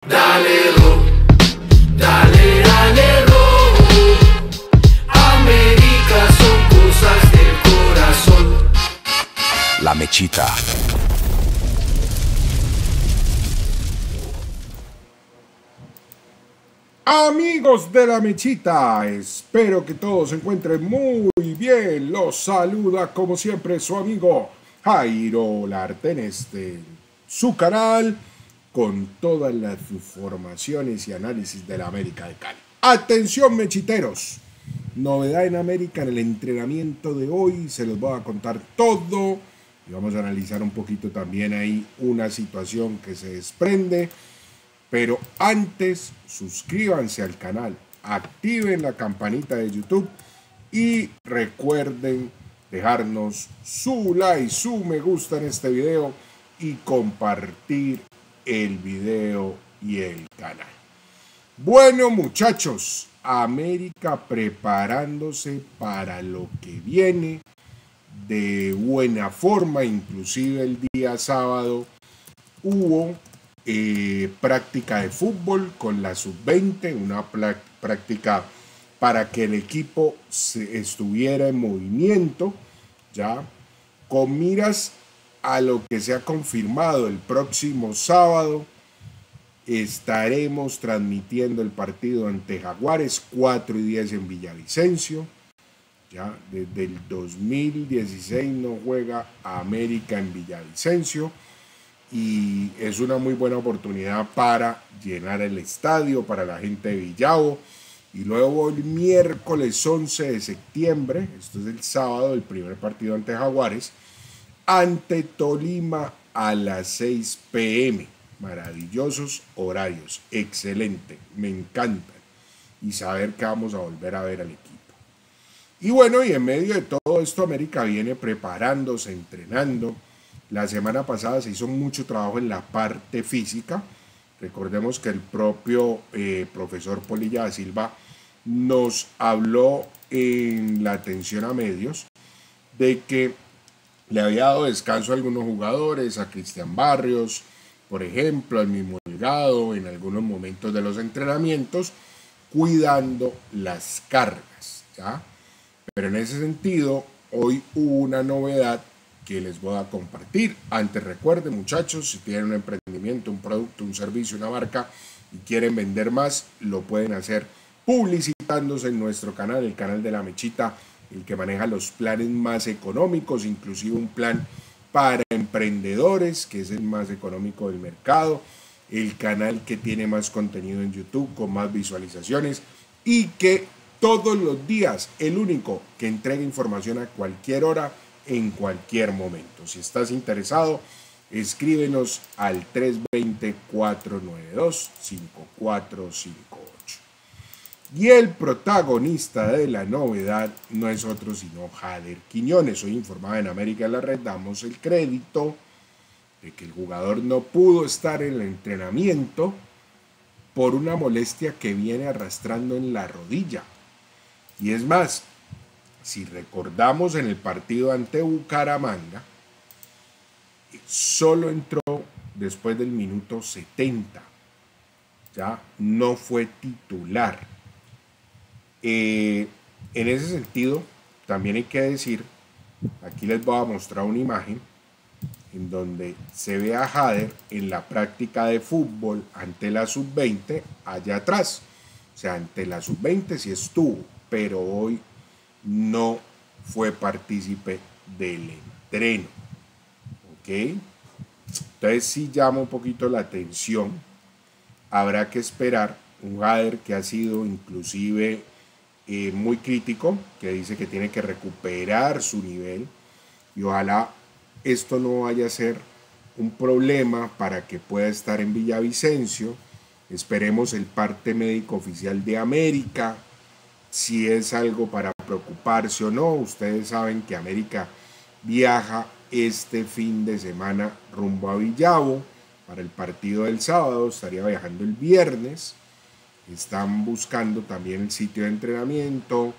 Dale ro, dale, dale ro. América son cosas del corazón. La Mechita. Amigos de La Mechita, espero que todos se encuentren muy bien. Los saluda como siempre su amigo Jairo Larte en su canal con todas las informaciones y análisis de la América de Cali. Atención mechiteros, novedad en América en el entrenamiento de hoy, se los voy a contar todo y vamos a analizar un poquito también ahí una situación que se desprende. Pero antes, suscríbanse al canal, activen la campanita de YouTube y recuerden dejarnos su like, su me gusta en este video y compartir el video y el canal. Bueno muchachos, América preparándose para lo que viene de buena forma, inclusive el día sábado hubo práctica de fútbol con la sub-20, una práctica para que el equipo estuviera en movimiento, ya con miras a lo que se ha confirmado el próximo sábado. Estaremos transmitiendo el partido ante Jaguares 4:10 en Villavicencio. Ya desde el 2016 no juega América en Villavicencio. Y es una muy buena oportunidad para llenar el estadio para la gente de Villavo. Y luego el miércoles 11 de septiembre, esto es el sábado, el primer partido ante Jaguares, ante Tolima a las 6 p.m. Maravillosos horarios, excelente, me encantan. Y saber que vamos a volver a ver al equipo. Y bueno, y en medio de todo esto, América viene preparándose, entrenando. La semana pasada se hizo mucho trabajo en la parte física. Recordemos que el propio profesor Polilla da Silva nos habló en la atención a medios de que le había dado descanso a algunos jugadores, a Cristian Barrios, por ejemplo, al mismo Delgado, en algunos momentos de los entrenamientos, cuidando las cargas, ¿ya? Pero en ese sentido, hoy hubo una novedad que les voy a compartir. Antes recuerden muchachos, si tienen un emprendimiento, un producto, un servicio, una marca y quieren vender más, lo pueden hacer publicitándose en nuestro canal, el canal de La Mechita, el que maneja los planes más económicos, inclusive un plan para emprendedores, que es el más económico del mercado, el canal que tiene más contenido en YouTube, con más visualizaciones y que todos los días, el único que entrega información a cualquier hora, en cualquier momento. Si estás interesado, escríbenos al 320-492-5458. Y el protagonista de la novedad no es otro sino Jader Quiñones. Hoy informada en América en la Red, damos el crédito de que el jugador no pudo estar en el entrenamiento por una molestia que viene arrastrando en la rodilla. Y es más, si recordamos en el partido ante Bucaramanga, solo entró después del minuto 70, ya no fue titular. En ese sentido, también hay que decir, aquí les voy a mostrar una imagen en donde se ve a Jader en la práctica de fútbol ante la sub-20 allá atrás. O sea, ante la sub-20 sí estuvo, pero hoy no fue partícipe del entreno, ¿ok? Entonces sí llama un poquito la atención. Habrá que esperar un Jader que ha sido inclusive muy crítico, que dice que tiene que recuperar su nivel y ojalá esto no vaya a ser un problema para que pueda estar en Villavicencio. Esperemos el parte médico oficial de América, si es algo para preocuparse o no. Ustedes saben que América viaja este fin de semana rumbo a Villavo para el partido del sábado, estaría viajando el viernes. Están buscando también el sitio de entrenamiento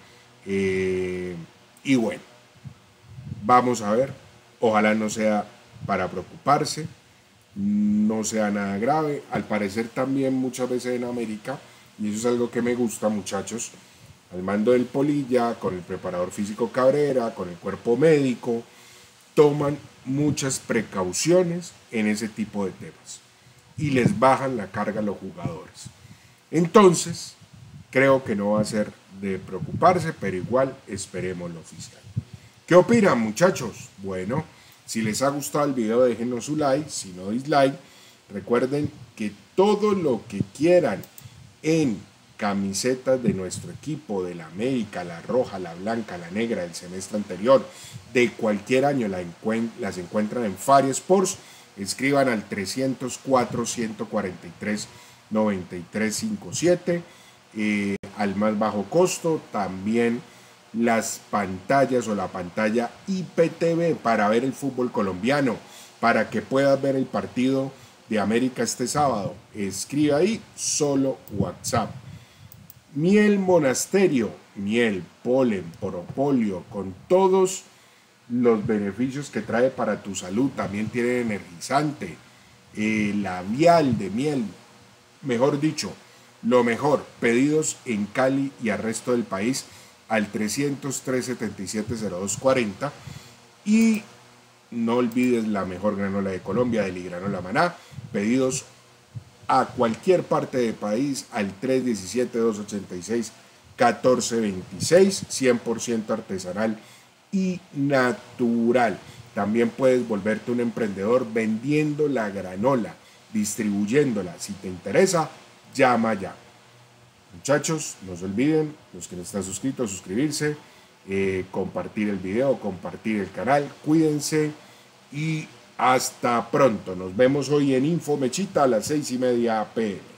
y bueno, vamos a ver, ojalá no sea para preocuparse. no sea nada grave. Al parecer también muchas veces en América, y eso es algo que me gusta, muchachos, al mando del Polilla, con el preparador físico Cabrera, con el cuerpo médico, toman muchas precauciones en ese tipo de temas y les bajan la carga a los jugadores. Entonces, creo que no va a ser de preocuparse, pero igual esperemos lo oficial. ¿Qué opinan, muchachos? Bueno, si les ha gustado el video, déjenos su like, si no dislike. Recuerden que todo lo que quieran en camisetas de nuestro equipo, de la América, la roja, la blanca, la negra del semestre anterior, de cualquier año, las encuentran en Fari Sports. Escriban al 304-143-9357, al más bajo costo. También las pantallas o la pantalla IPTV para ver el fútbol colombiano, para que puedas ver el partido de América este sábado. Escribe ahí, solo WhatsApp. Miel Monasterio, miel, polen, propóleo, con todos los beneficios que trae para tu salud. También tiene energizante, labial de miel, mejor dicho, lo mejor. Pedidos en Cali y al resto del país al 300-377-0240. Y no olvides la mejor granola de Colombia, Deligranola Maná. Pedidos a cualquier parte del país al 317-286-1426, 100% artesanal y natural. También puedes volverte un emprendedor vendiendo la granola, distribuyéndola. Si te interesa, llama ya. Muchachos, no se olviden, los que no están suscritos, suscribirse, compartir el video, compartir el canal. Cuídense y hasta pronto. Nos vemos hoy en Info Mechita a las 6:30 p.m.